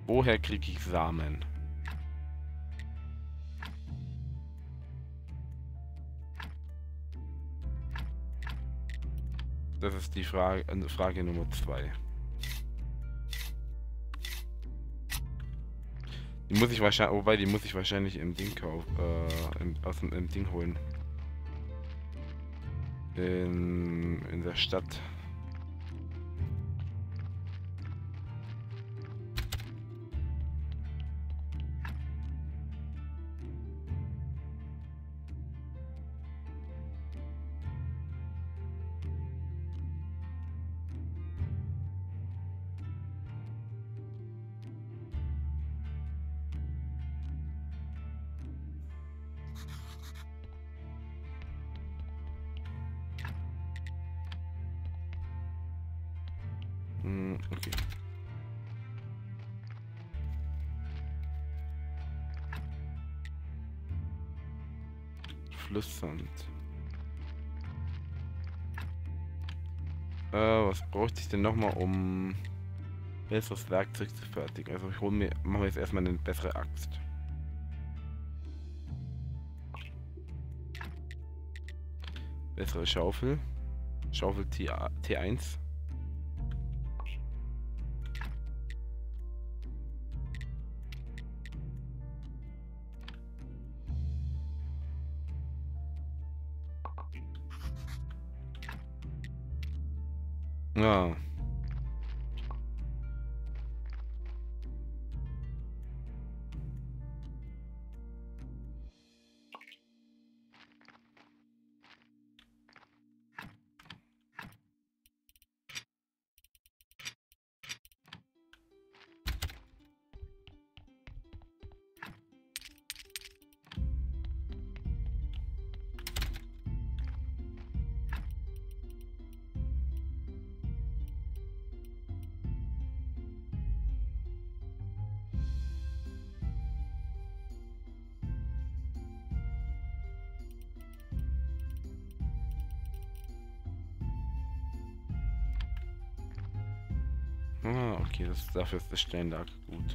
Woher kriege ich Samen? Das ist die Frage Nummer 2. Die muss ich wahrscheinlich, wobei die muss ich wahrscheinlich im Ding kaufen, aus dem Ding holen. In der Stadt. Okay. Flusssand. Was bräuchte ich denn nochmal, um besseres Werkzeug zu fertigen? Also ich mache mir jetzt erstmal eine bessere Axt. Bessere Schaufel. Schaufel T1. Ja. Ah, okay, dafür ist das Steinlager gut.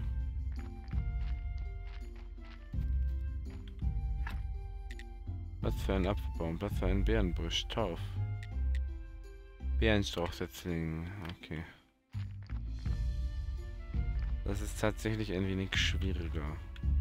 Was für ein Apfelbaum, was für ein Bärenbusch, Torf. Bärenstrauchsetzling, okay. Das ist tatsächlich ein wenig schwieriger.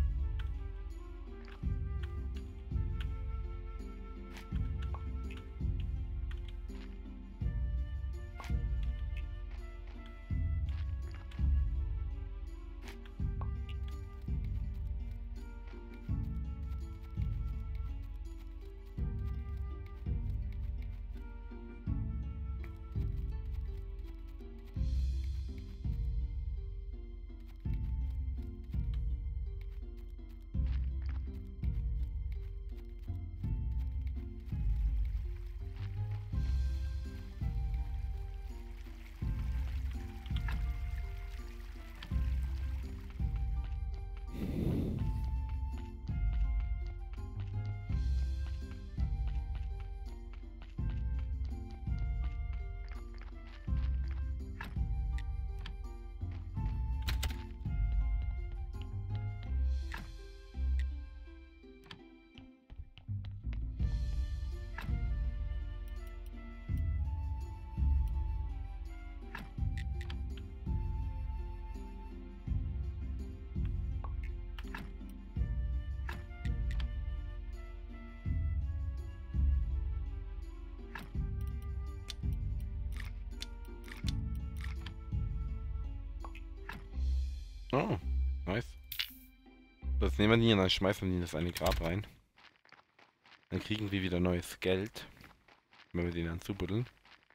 Oh, nice. Das nehmen wir die und dann schmeißen wir die in das eine Grab rein. Dann kriegen wir wieder neues Geld, wenn wir den dann zubuddeln.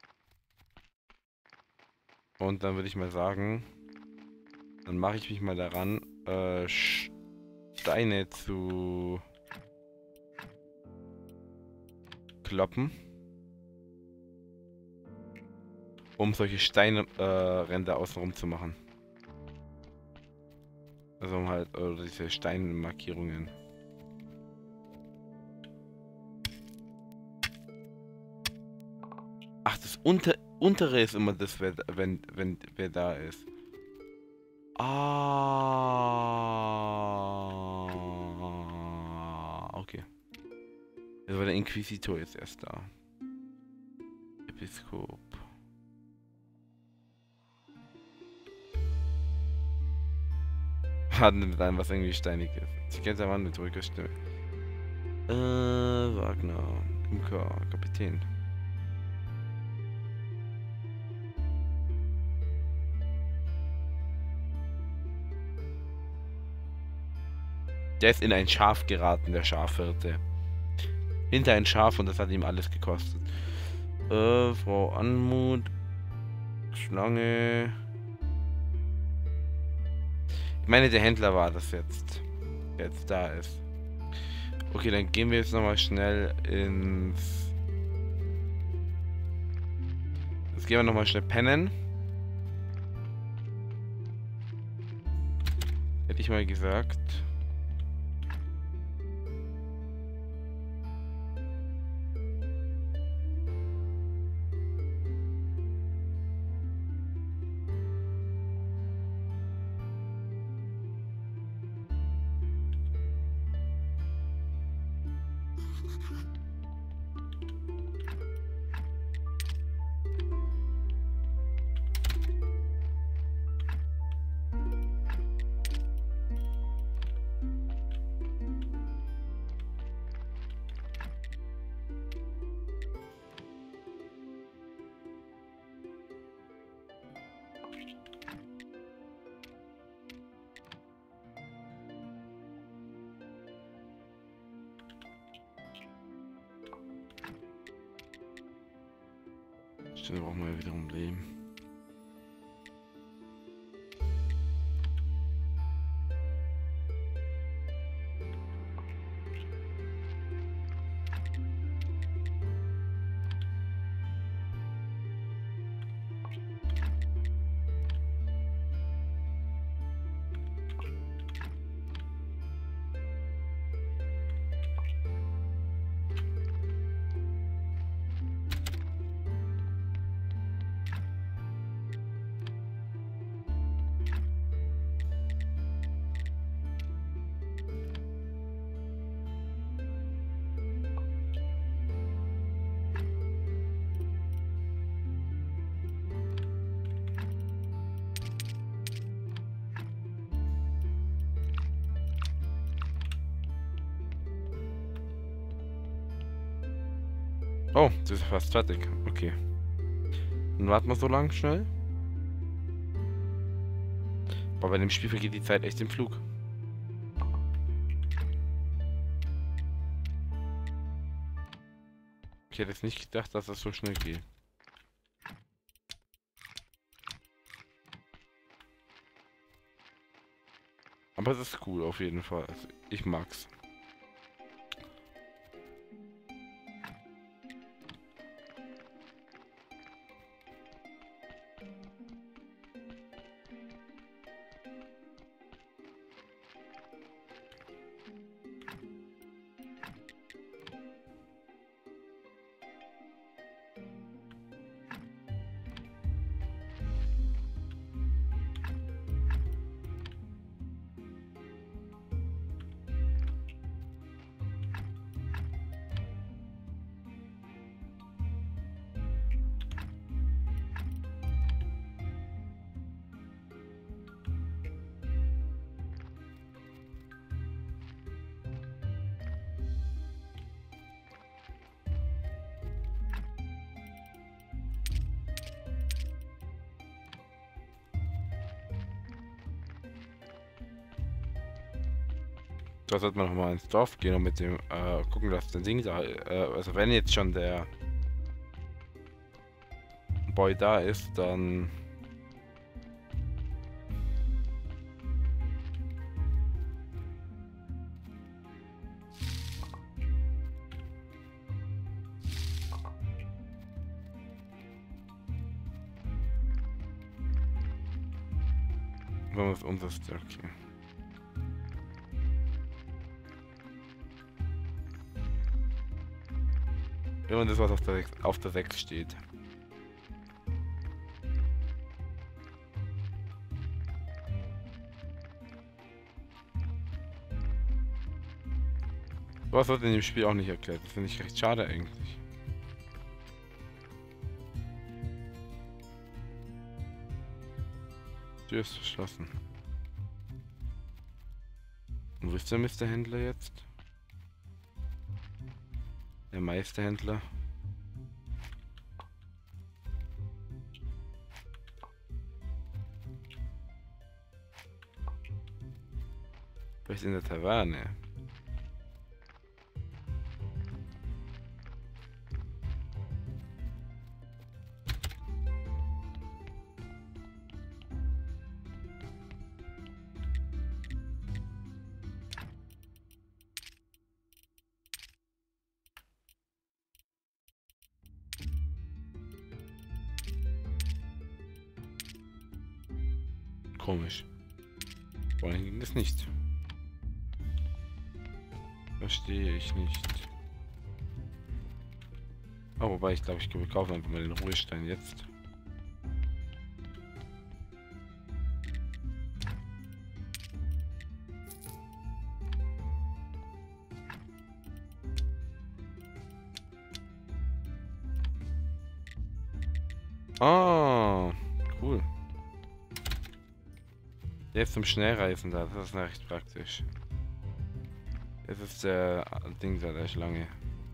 Und dann würde ich mal sagen, dann mache ich mich mal daran, Steine zu kloppen, um solche Steinränder außenrum zu machen. Also um halt, oder diese Steinmarkierungen. Ach, das untere ist immer das, wer da ist. Ah. der Inquisitor ist erst da. Episkop. Warten mit einem, was irgendwie steinig ist. Ich kenne der Mann mit ruhiger Stimme. Wagner. Imker. Kapitän. Der ist in ein Schaf geraten, der Schafhirte. Hinter ein Schaf und das hat ihm alles gekostet. Frau Anmut. Schlange. Ich meine, der Händler war das jetzt. Der jetzt da ist. Okay, dann gehen wir jetzt nochmal schnell ins... Jetzt gehen wir nochmal schnell pennen. Hätte ich mal gesagt. Stimmt, brauchen wir ja wiederum Leben. Oh, das ist fast fertig. Okay. Dann warten wir so lang schnell. Aber bei dem Spiel vergeht die Zeit echt im Flug. Ich hätte jetzt nicht gedacht, dass das so schnell geht. Aber es ist cool auf jeden Fall. Also ich mag's. Da sollte man noch mal ins Dorf gehen und mit dem gucken, dass der Ding da, also wenn jetzt schon der Boy da ist, dann wenn man es umsetzt, okay. Und das, was auf der 6 steht. Was wird in dem Spiel auch nicht erklärt. Das finde ich recht schade eigentlich. Tür ist verschlossen. Und wo ist der Mr. Händler jetzt? Der Meisterhändler. Vielleicht in der Taverne. Komisch. Vorhin ging das nicht. Verstehe ich nicht. Oh, wobei ich glaube, wir kaufen einfach mal den Ruhestein jetzt. Ah, cool. Jetzt zum Schnellreisen da, das ist recht praktisch. Jetzt ist der Ding da, der Schlange.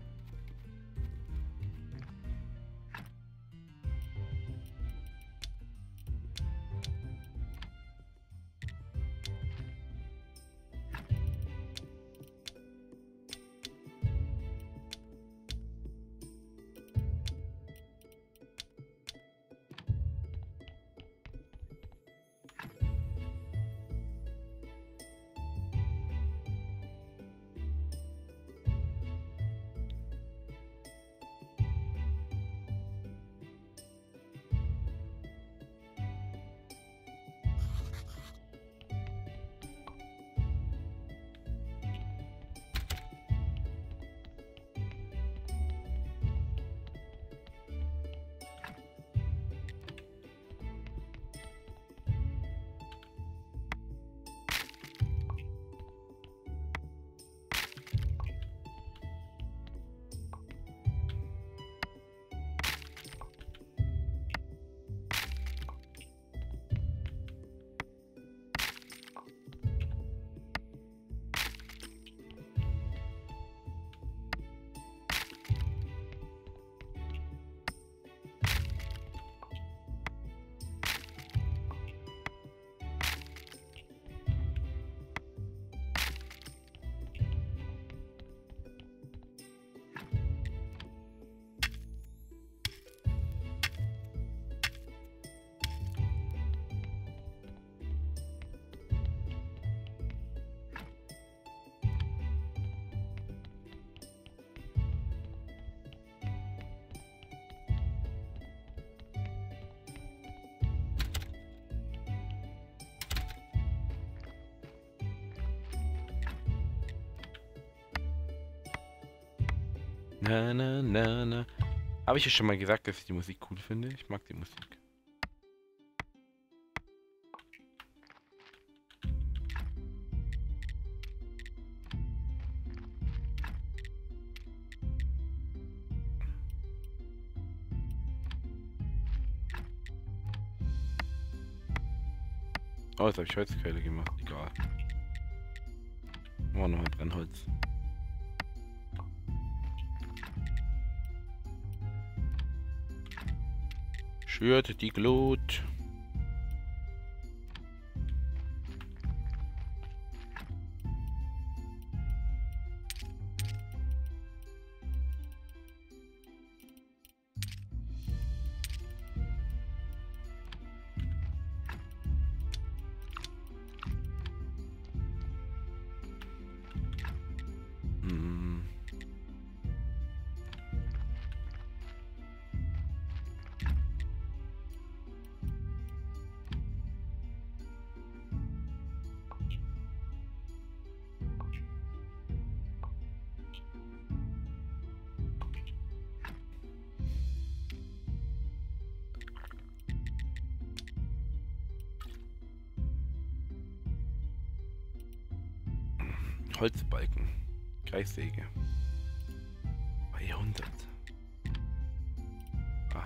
Na, na, na, na. Habe ich ja schon mal gesagt, dass ich die Musik cool finde? Ich mag die Musik. Oh, jetzt habe ich Holzkeile gemacht. Egal. Machen wir nochmal Brennholz. Schürt die Glut. Hm. Holzbalken. Kreissäge. 200. Ah.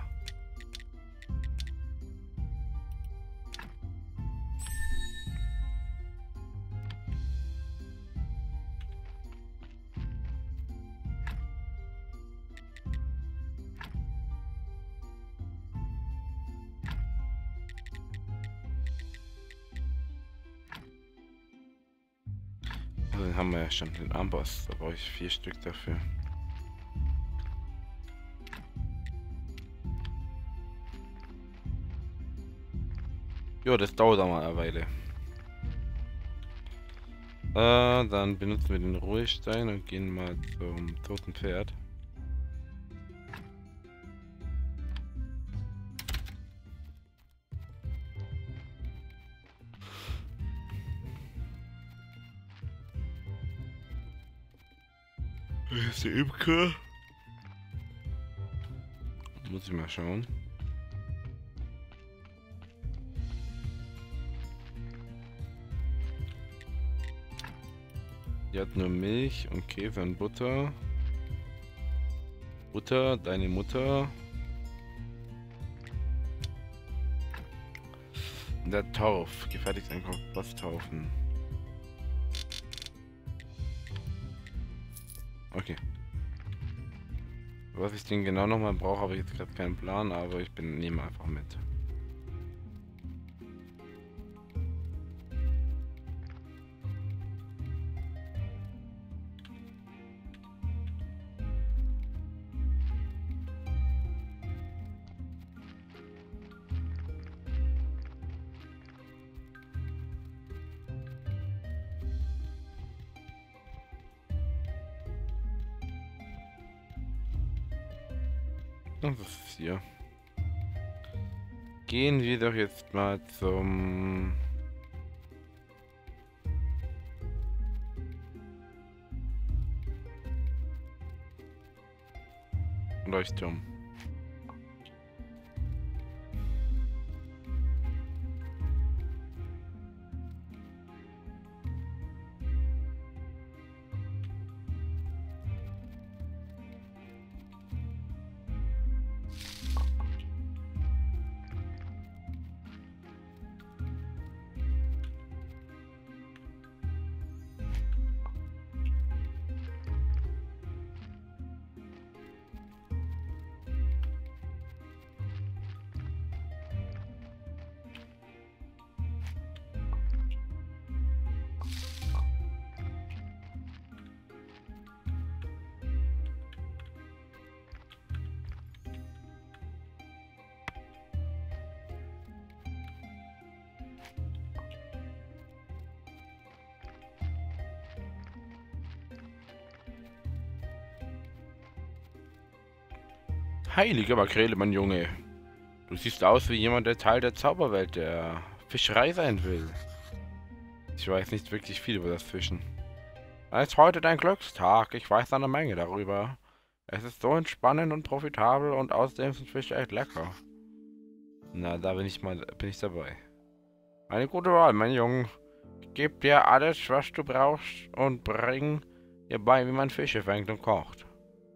Also den haben wir ja schon, den Amboss. Da brauche ich 4 Stück dafür. Jo, das dauert auch mal eine Weile. Dann benutzen wir den Ruhestein und gehen mal zum toten Pferd. Hier ist der Imker. Muss ich mal schauen. Die hat nur Milch und Käse und Butter. Butter, deine Mutter. Der Torf. Gefertigt ein Komposthaufen. Okay. Was ich den genau nochmal brauche, habe ich jetzt gerade keinen Plan, aber ich nehme einfach mit. Was ist hier? Gehen wir doch jetzt mal zum Leuchtturm. Heilige Makrele, mein Junge. Du siehst aus wie jemand, der Teil der Zauberwelt der Fischerei sein will. Ich weiß nicht wirklich viel über das Fischen. Es ist heute dein Glückstag. Ich weiß eine Menge darüber. Es ist so entspannend und profitabel und außerdem sind Fische echt lecker. Na, da bin ich dabei. Eine gute Wahl, mein Junge. Ich gebe dir alles, was du brauchst und bring dir bei, wie man Fische fängt und kocht.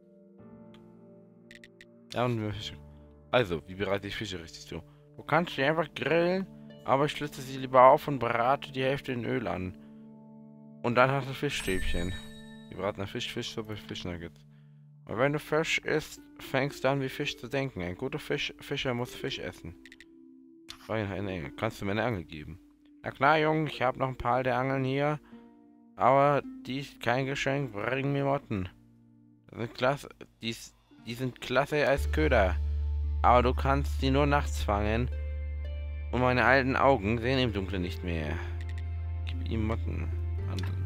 Ja, und Fische. Also, wie bereite ich Fische richtig zu? Du kannst sie einfach grillen, aber ich schlitze sie lieber auf und brate die Hälfte in Öl an. Und dann hast du Fischstäbchen. Wir braten Fischsuppe, Fischnuggets. Und wenn du Fisch isst, fängst du an wie Fisch zu denken. Ein guter Fischer muss Fisch essen. Eine Engel. Kannst du mir eine Angel geben? Na klar, Junge, ich habe noch ein paar alte Angeln hier. Aber die ist kein Geschenk, bring mir Motten. Das sind klasse, die sind klasse als Köder. Aber du kannst sie nur nachts fangen. Und meine alten Augen sehen im Dunkeln nicht mehr. Gib ihm Motten. Handeln.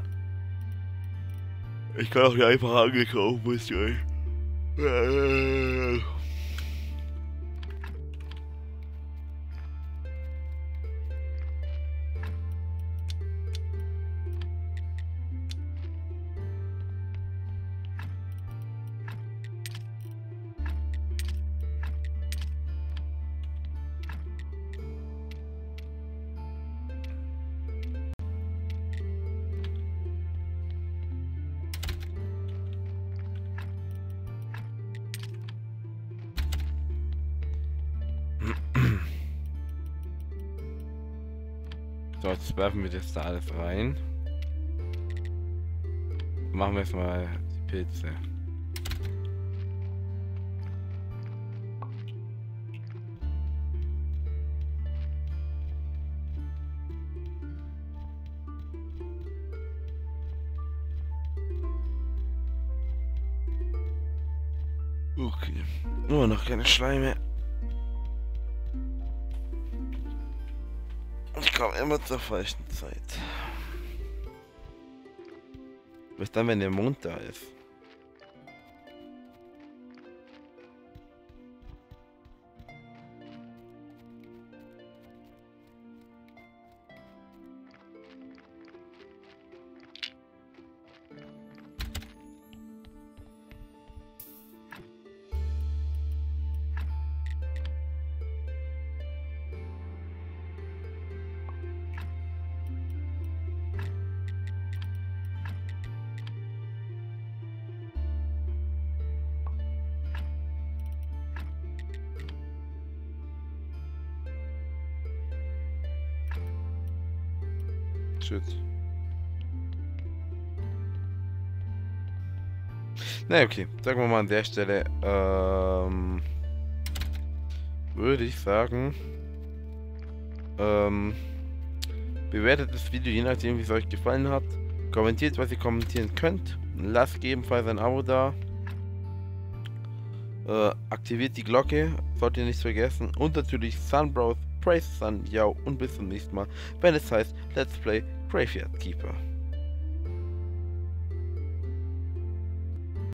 Ich kann auch die einfache Angel kaufen, wisst ihr euch. So, jetzt werfen wir das da alles rein. Machen wir jetzt mal die Pilze. Okay. Nur noch keine Schleime. Ich komme immer zur falschen Zeit. Bis dann, wenn der Mond da ist. Shit. Na okay, sagen wir mal an der Stelle, würde ich sagen, bewertet das Video, je nachdem wie es euch gefallen hat, kommentiert, was ihr kommentieren könnt, lasst gegebenenfalls ein Abo da, aktiviert die Glocke, solltet ihr nicht vergessen, und natürlich Sunbrowse, Praise Sun, ja, und bis zum nächsten Mal, wenn es heißt Let's Play Graveyard Keeper.